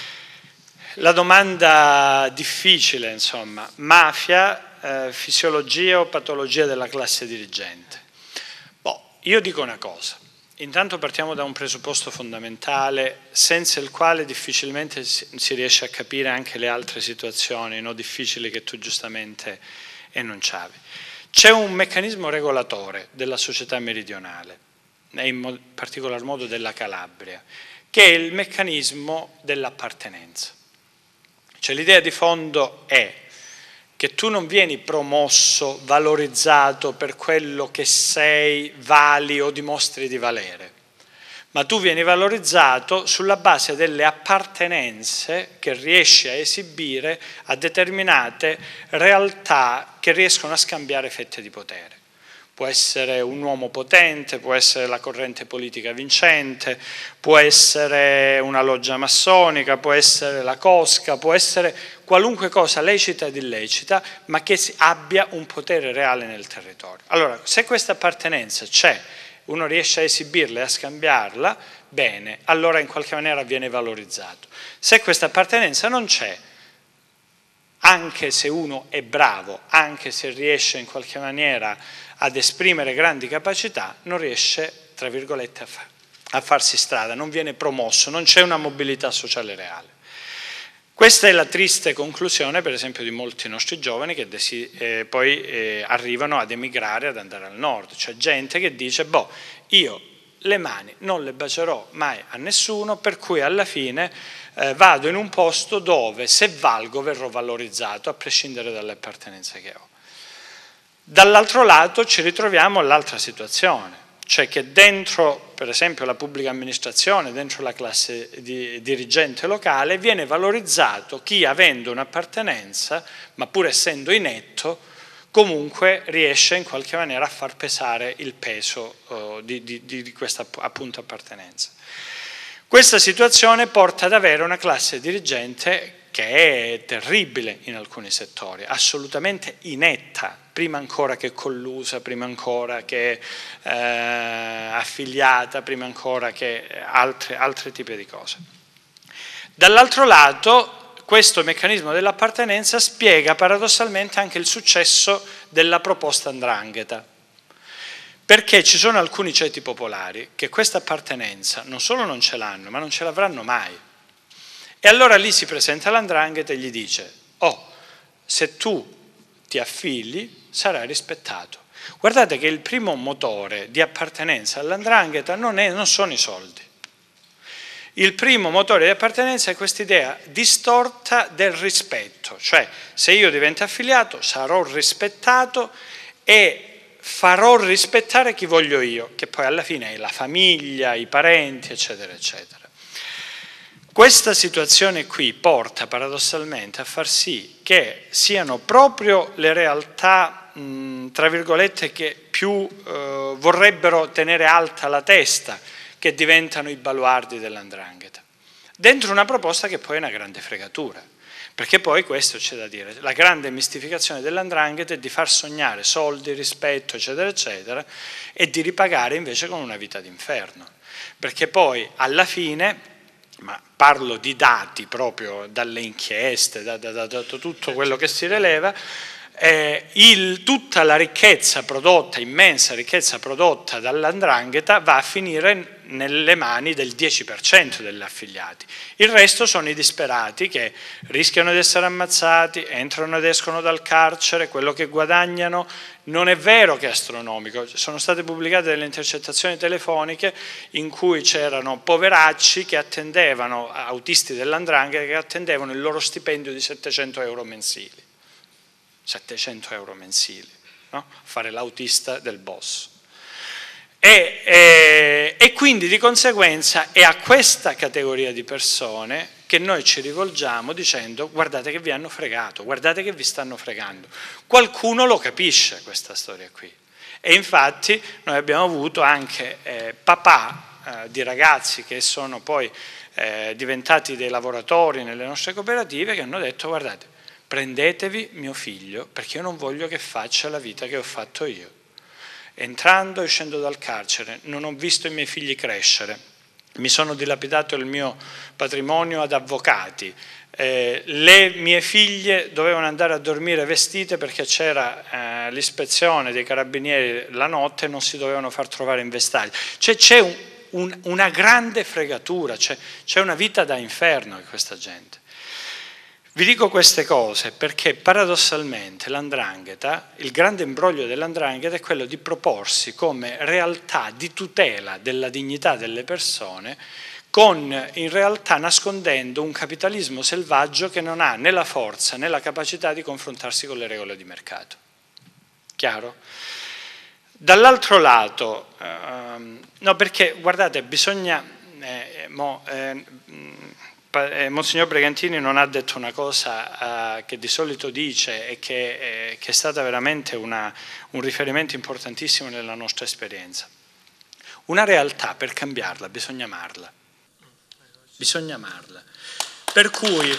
La domanda difficile, insomma, mafia, eh, fisiologia o patologia della classe dirigente? Boh, io dico una cosa. Intanto partiamo da un presupposto fondamentale senza il quale difficilmente si riesce a capire anche le altre situazioni no, difficili che tu giustamente enunciavi. C'è un meccanismo regolatore della società meridionale, e in particolar modo della Calabria, che è il meccanismo dell'appartenenza. Cioè l'idea di fondo è che tu non vieni promosso, valorizzato per quello che sei, vali o dimostri di valere, ma tu vieni valorizzato sulla base delle appartenenze che riesci a esibire a determinate realtà che riescono a scambiare fette di potere. Può essere un uomo potente, può essere la corrente politica vincente, può essere una loggia massonica, può essere la cosca, può essere qualunque cosa lecita ed illecita, ma che abbia un potere reale nel territorio. Allora, se questa appartenenza c'è, uno riesce a esibirla e a scambiarla, bene, allora in qualche maniera viene valorizzato. Se questa appartenenza non c'è, anche se uno è bravo, anche se riesce in qualche maniera ad esprimere grandi capacità, non riesce, tra virgolette, a, fa a farsi strada, non viene promosso, non c'è una mobilità sociale reale. Questa è la triste conclusione, per esempio, di molti nostri giovani che eh, poi eh, arrivano ad emigrare, ad andare al nord. C'è gente che dice, boh, io le mani non le bacerò mai a nessuno, per cui alla fine eh, vado in un posto dove, se valgo, verrò valorizzato, a prescindere dalle appartenenze che ho. Dall'altro lato ci ritroviamo all'altra situazione, cioè che dentro, per esempio, la pubblica amministrazione, dentro la classe di, dirigente locale, viene valorizzato chi, avendo un'appartenenza, ma pur essendo inetto, comunque riesce in qualche maniera a far pesare il peso uh, di, di, di questa appunto appartenenza. Questa situazione porta ad avere una classe dirigente che è terribile in alcuni settori, assolutamente inetta, prima ancora che collusa, prima ancora che eh, affiliata, prima ancora che altre, altri tipi di cose. Dall'altro lato, questo meccanismo dell'appartenenza spiega paradossalmente anche il successo della proposta 'ndrangheta, perché ci sono alcuni ceti popolari che questa appartenenza non solo non ce l'hanno, ma non ce l'avranno mai. E allora lì si presenta l'Andrangheta e gli dice: oh, se tu ti affili sarai rispettato. Guardate che il primo motore di appartenenza all'Andrangheta non, non sono i soldi. Il primo motore di appartenenza è quest'idea distorta del rispetto, cioè se io divento affiliato sarò rispettato e farò rispettare chi voglio io, che poi alla fine è la famiglia, i parenti, eccetera, eccetera. Questa situazione qui porta paradossalmente a far sì che siano proprio le realtà, mh, tra virgolette, che più eh, vorrebbero tenere alta la testa, che diventano i baluardi dell'Andrangheta, dentro una proposta che poi è una grande fregatura, perché poi questo c'è da dire, la grande mistificazione dell'Andrangheta è di far sognare soldi, rispetto, eccetera, eccetera, e di ripagare invece con una vita d'inferno, perché poi alla fine, ma parlo di dati proprio dalle inchieste, da, da, da, da tutto quello che si rileva, Eh, il, tutta la ricchezza prodotta, immensa ricchezza prodotta dall'Andrangheta va a finire nelle mani del dieci per cento degli affiliati. Il resto sono i disperati che rischiano di essere ammazzati, entrano ed escono dal carcere, quello che guadagnano non è vero che è astronomico. Sono state pubblicate delle intercettazioni telefoniche in cui c'erano poveracci che attendevano, autisti dell'Andrangheta, che attendevano il loro stipendio di settecento euro mensili. settecento euro mensili, no? Fare l'autista del boss. E, e, e quindi di conseguenza è a questa categoria di persone che noi ci rivolgiamo dicendo: guardate che vi hanno fregato, guardate che vi stanno fregando. Qualcuno lo capisce questa storia qui. E infatti noi abbiamo avuto anche eh, papà eh, di ragazzi che sono poi eh, diventati dei lavoratori nelle nostre cooperative, che hanno detto: guardate, prendetevi mio figlio perché io non voglio che faccia la vita che ho fatto io. Entrando e uscendo dal carcere non ho visto i miei figli crescere, mi sono dilapidato il mio patrimonio ad avvocati, eh, le mie figlie dovevano andare a dormire vestite perché c'era eh, l'ispezione dei carabinieri la notte e non si dovevano far trovare in vestaglia. Cioè c'è un, un, una grande fregatura, c'è, c'è una vita da inferno in questa gente. Vi dico queste cose perché paradossalmente l'Andrangheta, il grande imbroglio dell'Andrangheta è quello di proporsi come realtà di tutela della dignità delle persone, con in realtà nascondendo un capitalismo selvaggio che non ha né la forza né la capacità di confrontarsi con le regole di mercato. Chiaro? Dall'altro lato, ehm, no, perché guardate, bisogna... Eh, mo, eh, Eh, Monsignor Bregantini non ha detto una cosa eh, che di solito dice e che, eh, che è stata veramente una, un riferimento importantissimo nella nostra esperienza. Una realtà, per cambiarla, bisogna amarla. Bisogna amarla. Per cui...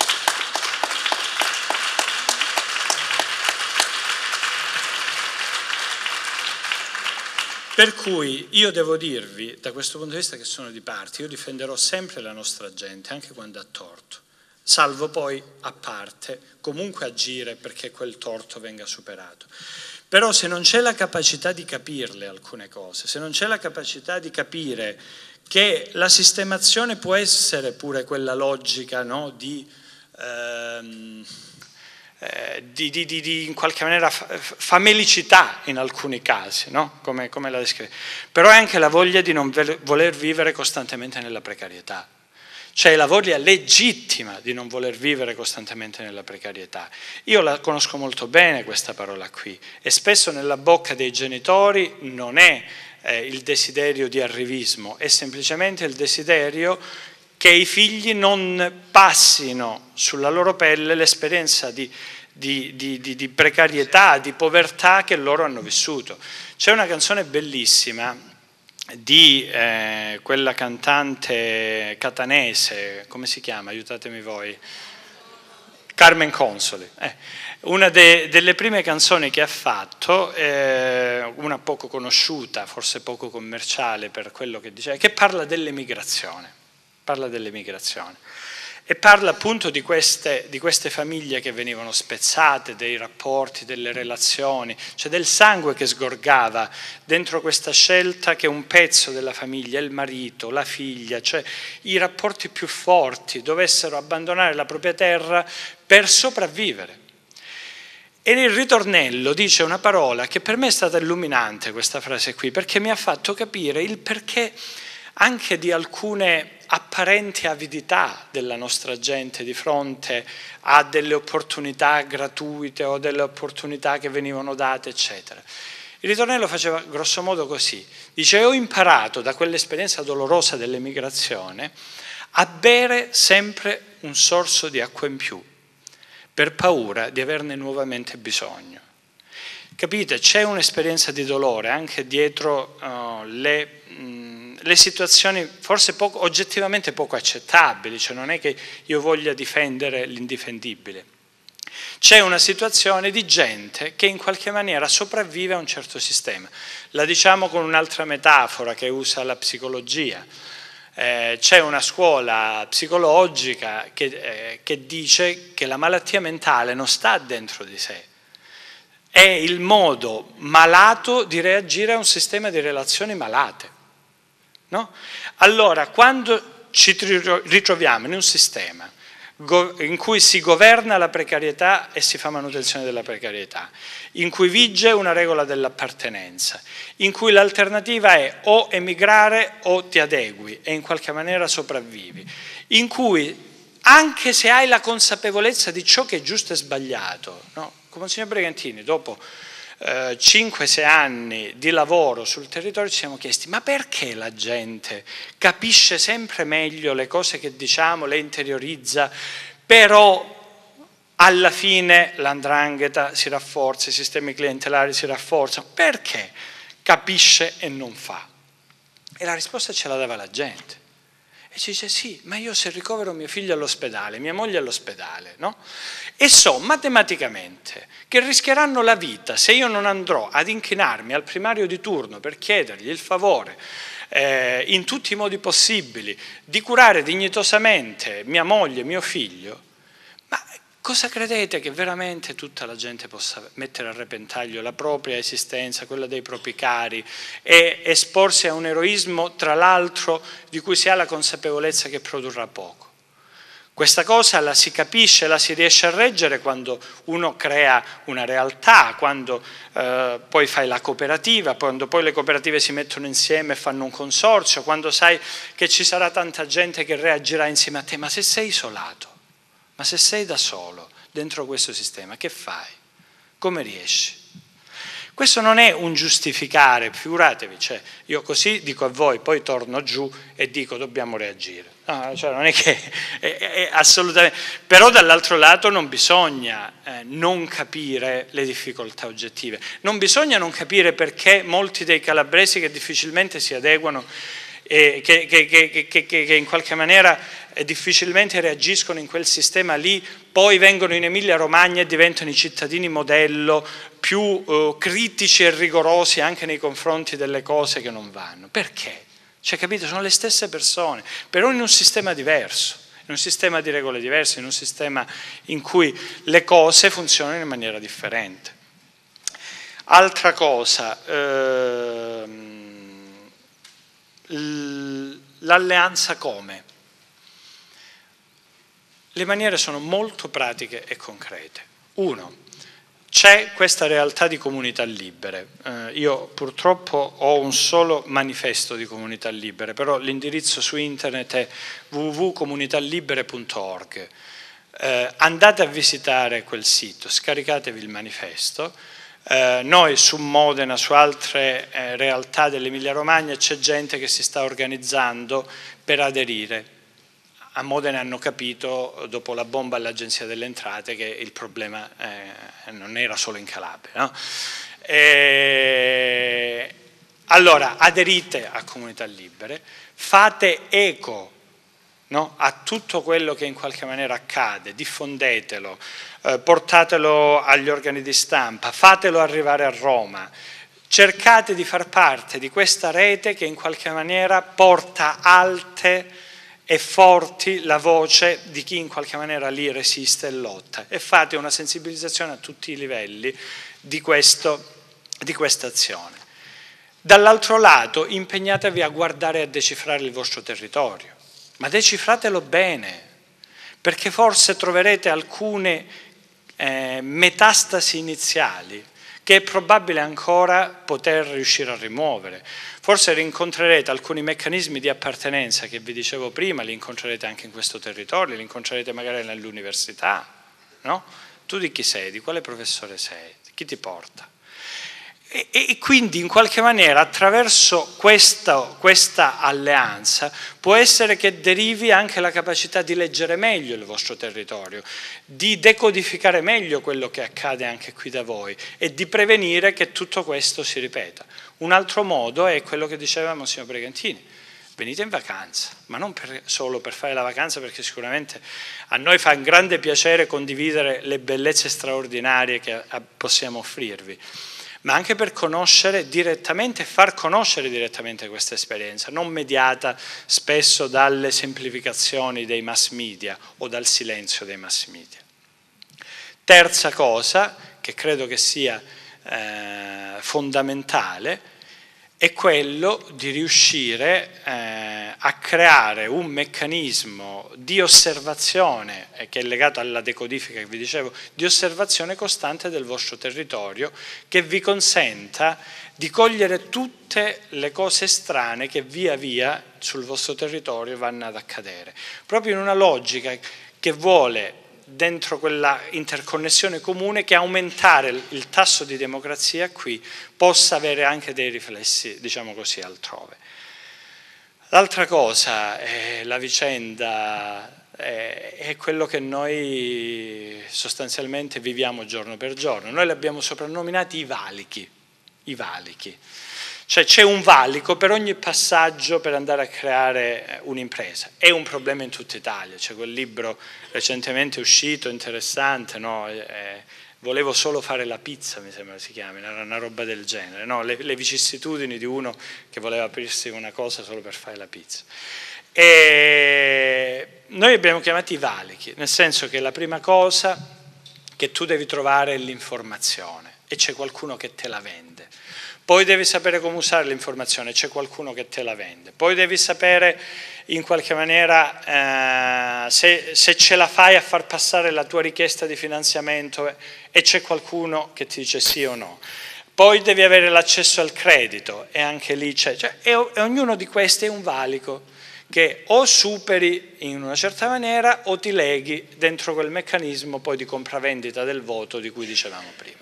Per cui io devo dirvi, da questo punto di vista, che sono di parte, io difenderò sempre la nostra gente, anche quando ha torto, salvo poi, a parte, comunque agire perché quel torto venga superato. Però se non c'è la capacità di capirle alcune cose, se non c'è la capacità di capire che la sistemazione può essere pure quella logica, no, di... Ehm, Di, di, di, di in qualche maniera famelicità in alcuni casi, no? come, come la descrive. Però è anche la voglia di non voler vivere costantemente nella precarietà, cioè la voglia legittima di non voler vivere costantemente nella precarietà. Io la conosco molto bene questa parola qui, e spesso nella bocca dei genitori non è eh, il desiderio di arrivismo, è semplicemente il desiderio che i figli non passino sulla loro pelle l'esperienza di, di, di, di, di precarietà, di povertà che loro hanno vissuto. C'è una canzone bellissima di eh, quella cantante catanese, come si chiama? Aiutatemi voi. Carmen Consoli. Eh, una de, delle prime canzoni che ha fatto, eh, una poco conosciuta, forse poco commerciale per quello che diceva, che parla dell'emigrazione. Parla dell'emigrazione e parla appunto di queste, di queste famiglie che venivano spezzate, dei rapporti, delle relazioni, cioè del sangue che sgorgava dentro questa scelta che un pezzo della famiglia, il marito, la figlia, cioè i rapporti più forti, dovessero abbandonare la propria terra per sopravvivere. E nel ritornello dice una parola che per me è stata illuminante, questa frase qui, perché mi ha fatto capire il perché anche di alcune apparenti avidità della nostra gente di fronte a delle opportunità gratuite o delle opportunità che venivano date, eccetera. Il ritornello faceva grosso modo così, dice: ho imparato da quell'esperienza dolorosa dell'emigrazione a bere sempre un sorso di acqua in più, per paura di averne nuovamente bisogno. Capite, c'è un'esperienza di dolore anche dietro uh, le... Mh, le situazioni forse poco, oggettivamente poco accettabili, cioè non è che io voglia difendere l'indifendibile. C'è una situazione di gente che in qualche maniera sopravvive a un certo sistema. La diciamo con un'altra metafora che usa la psicologia. Eh, c'è una scuola psicologica che, eh, che dice che la malattia mentale non sta dentro di sé. È il modo malato di reagire a un sistema di relazioni malate. No? Allora, quando ci ritroviamo in un sistema in cui si governa la precarietà e si fa manutenzione della precarietà, in cui vige una regola dell'appartenenza, in cui l'alternativa è o emigrare o ti adegui e in qualche maniera sopravvivi, in cui anche se hai la consapevolezza di ciò che è giusto e sbagliato, no? Come il signor Bregantini, dopo cinque sei anni di lavoro sul territorio ci siamo chiesti: ma perché la gente capisce sempre meglio le cose che diciamo, le interiorizza, però alla fine l'andrangheta si rafforza, i sistemi clientelari si rafforzano? Perché capisce e non fa? E la risposta ce la dava la gente. E ci dice: sì, ma io se ricovero mio figlio all'ospedale, mia moglie all'ospedale, no? E so matematicamente che rischieranno la vita se io non andrò ad inchinarmi al primario di turno per chiedergli il favore eh, in tutti i modi possibili di curare dignitosamente mia moglie, mio figlio. Ma cosa credete che veramente tutta la gente possa mettere a repentaglio la propria esistenza, quella dei propri cari, e esporsi a un eroismo, tra l'altro, di cui si ha la consapevolezza che produrrà poco? Questa cosa la si capisce, la si riesce a reggere quando uno crea una realtà, quando eh, poi fai la cooperativa, quando poi le cooperative si mettono insieme e fanno un consorzio, quando sai che ci sarà tanta gente che reagirà insieme a te. Ma se sei isolato, ma se sei da solo dentro questo sistema, che fai? Come riesci? Questo non è un giustificare, figuratevi, cioè io così dico a voi, poi torno giù e dico dobbiamo reagire. No, cioè non è che è, è, è assolutamente, però dall'altro lato non bisogna eh, non capire le difficoltà oggettive, non bisogna non capire perché molti dei calabresi che difficilmente si adeguano e che, che, che, che, che in qualche maniera difficilmente reagiscono in quel sistema lì, poi vengono in Emilia Romagna e diventano i cittadini modello più eh, critici e rigorosi anche nei confronti delle cose che non vanno. Perché? Cioè, capite, sono le stesse persone, però in un sistema diverso, in un sistema di regole diverse, in un sistema in cui le cose funzionano in maniera differente. Altra cosa, ehm, l'alleanza come? Le maniere sono molto pratiche e concrete. Uno, c'è questa realtà di comunità libere. Eh, io purtroppo ho un solo manifesto di comunità libere, però l'indirizzo su internet è w w w punto comunità-libere punto org. Eh, andate a visitare quel sito, scaricatevi il manifesto. Eh, noi su Modena, su altre eh, realtà dell'Emilia Romagna c'è gente che si sta organizzando per aderire. A Modena hanno capito, dopo la bomba all'Agenzia delle Entrate, che il problema eh, non era solo in Calabria. No? E, allora, aderite a Comunità Libere, fate eco, no? A tutto quello che in qualche maniera accade, diffondetelo, eh, portatelo agli organi di stampa, fatelo arrivare a Roma, cercate di far parte di questa rete che in qualche maniera porta alte e forti la voce di chi in qualche maniera lì resiste e lotta, e fate una sensibilizzazione a tutti i livelli di, questo, di questa azione. Dall'altro lato impegnatevi a guardare e a decifrare il vostro territorio, ma decifratelo bene, perché forse troverete alcune eh, metastasi iniziali che è probabile ancora poter riuscire a rimuovere. Forse rincontrerete alcuni meccanismi di appartenenza che vi dicevo prima, li incontrerete anche in questo territorio, li incontrerete magari nell'università, no? Tu di chi sei? Di quale professore sei? Chi ti porta? E, e quindi in qualche maniera attraverso questa, questa alleanza può essere che derivi anche la capacità di leggere meglio il vostro territorio, di decodificare meglio quello che accade anche qui da voi e di prevenire che tutto questo si ripeta. Un altro modo è quello che diceva Monsignor Bregantini: venite in vacanza, ma non per, solo per fare la vacanza, perché sicuramente a noi fa un grande piacere condividere le bellezze straordinarie che possiamo offrirvi, ma anche per conoscere direttamente e far conoscere direttamente questa esperienza, non mediata spesso dalle semplificazioni dei mass media o dal silenzio dei mass media. Terza cosa, che credo che sia eh, fondamentale, è quello di riuscire eh, a creare un meccanismo di osservazione, eh, che è legato alla decodifica che vi dicevo, di osservazione costante del vostro territorio, che vi consenta di cogliere tutte le cose strane che via via sul vostro territorio vanno ad accadere, proprio in una logica che vuole, dentro quella interconnessione comune, che aumentare il tasso di democrazia qui possa avere anche dei riflessi, diciamo così, altrove. L'altra cosa è la vicenda, è, è quello che noi sostanzialmente viviamo giorno per giorno. Noi li abbiamo soprannominati i valichi, i valichi. Cioè c'è un valico per ogni passaggio per andare a creare un'impresa. È un problema in tutta Italia, c'è quel libro recentemente uscito, interessante, no? eh, volevo solo fare la pizza, mi sembra si chiami, era una roba del genere, no? le, le vicissitudini di uno che voleva aprirsi una cosa solo per fare la pizza. E noi abbiamo chiamati i valichi, nel senso che la prima cosa che tu devi trovare è l'informazione, e c'è qualcuno che te la vende. Poi devi sapere come usare l'informazione, c'è qualcuno che te la vende. Poi devi sapere in qualche maniera eh, se, se ce la fai a far passare la tua richiesta di finanziamento eh, e c'è qualcuno che ti dice sì o no. Poi devi avere l'accesso al credito e anche lì c'è. Cioè, e, e ognuno di questi è un valico che o superi in una certa maniera o ti leghi dentro quel meccanismo poi di compravendita del voto di cui dicevamo prima.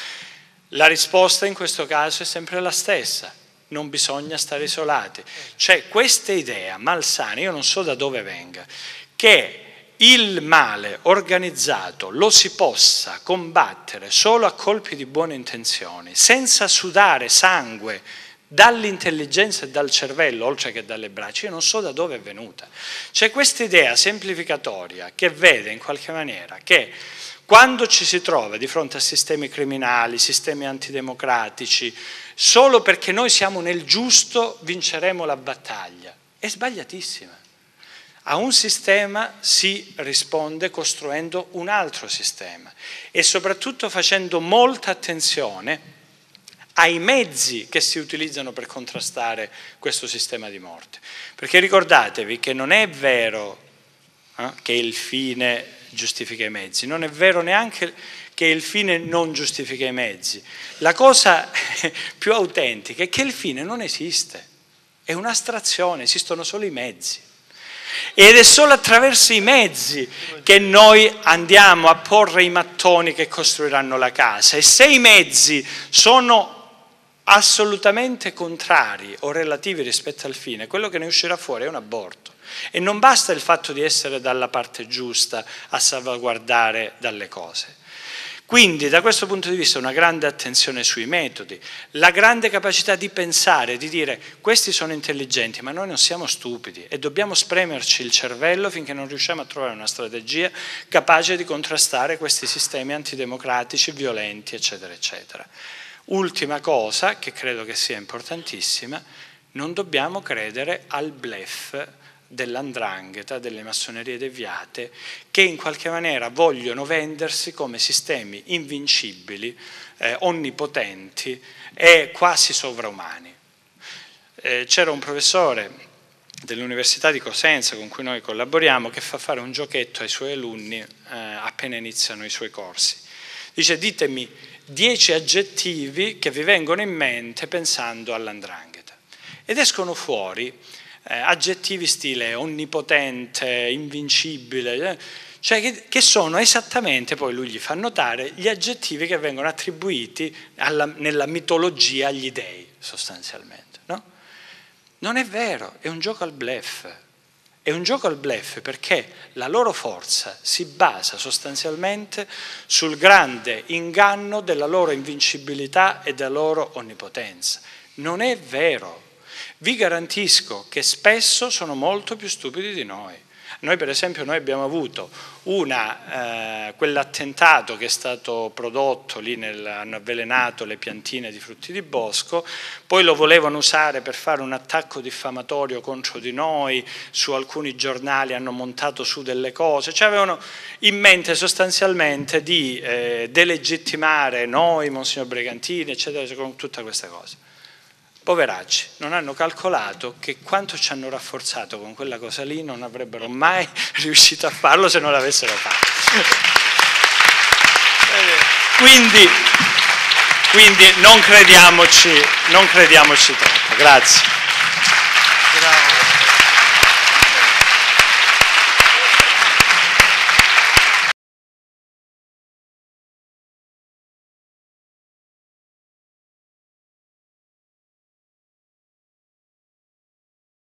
La risposta in questo caso è sempre la stessa, non bisogna stare isolati. C'è questa idea malsana, io non so da dove venga, che il male organizzato lo si possa combattere solo a colpi di buone intenzioni, senza sudare sangue dall'intelligenza e dal cervello, oltre che dalle braccia. Io non so da dove è venuta. C'è questa idea semplificatoria che vede in qualche maniera che quando ci si trova di fronte a sistemi criminali, sistemi antidemocratici, solo perché noi siamo nel giusto vinceremo la battaglia, è sbagliatissima. A un sistema si risponde costruendo un altro sistema e soprattutto facendo molta attenzione ai mezzi che si utilizzano per contrastare questo sistema di morte. Perché ricordatevi che non è vero eh, che il fine giustifica i mezzi, non è vero neanche che il fine non giustifica i mezzi. La cosa più autentica è che il fine non esiste, è un'astrazione, esistono solo i mezzi. Ed è solo attraverso i mezzi che noi andiamo a porre i mattoni che costruiranno la casa. E se i mezzi sono assolutamente contrari o relativi rispetto al fine, quello che ne uscirà fuori è un aborto. E non basta il fatto di essere dalla parte giusta a salvaguardare dalle cose. Quindi da questo punto di vista una grande attenzione sui metodi, la grande capacità di pensare, di dire questi sono intelligenti ma noi non siamo stupidi e dobbiamo spremerci il cervello finché non riusciamo a trovare una strategia capace di contrastare questi sistemi antidemocratici, violenti, eccetera, eccetera. Ultima cosa, che credo che sia importantissima, non dobbiamo credere al bluff dell'andrangheta, delle massonerie deviate, che in qualche maniera vogliono vendersi come sistemi invincibili, eh, onnipotenti e quasi sovraumani. Eh, c'era un professore dell'Università di Cosenza con cui noi collaboriamo che fa fare un giochetto ai suoi alunni eh, appena iniziano i suoi corsi. Dice: ditemi dieci aggettivi che vi vengono in mente pensando all'andrangheta. Ed escono fuori eh, aggettivi stile onnipotente, invincibile, eh, cioè che, che sono esattamente, poi lui gli fa notare, gli aggettivi che vengono attribuiti alla, nella mitologia agli dei, sostanzialmente. No? Non è vero, è un gioco al bluff. È un gioco al bluff perché la loro forza si basa sostanzialmente sul grande inganno della loro invincibilità e della loro onnipotenza. Non è vero. Vi garantisco che spesso sono molto più stupidi di noi. Noi per esempio noi abbiamo avuto una, eh, quell'attentato che è stato prodotto lì, nel, hanno avvelenato le piantine di frutti di bosco, poi lo volevano usare per fare un attacco diffamatorio contro di noi, su alcuni giornali hanno montato su delle cose, cioè avevano in mente sostanzialmente di eh, delegittimare noi, Monsignor Bregantini, eccetera, con tutta questa cosa. Poveracci, non hanno calcolato che quanto ci hanno rafforzato con quella cosa lì non avrebbero mai riuscito a farlo se non l'avessero fatto. Quindi, quindi non crediamoci, non crediamoci troppo. Grazie.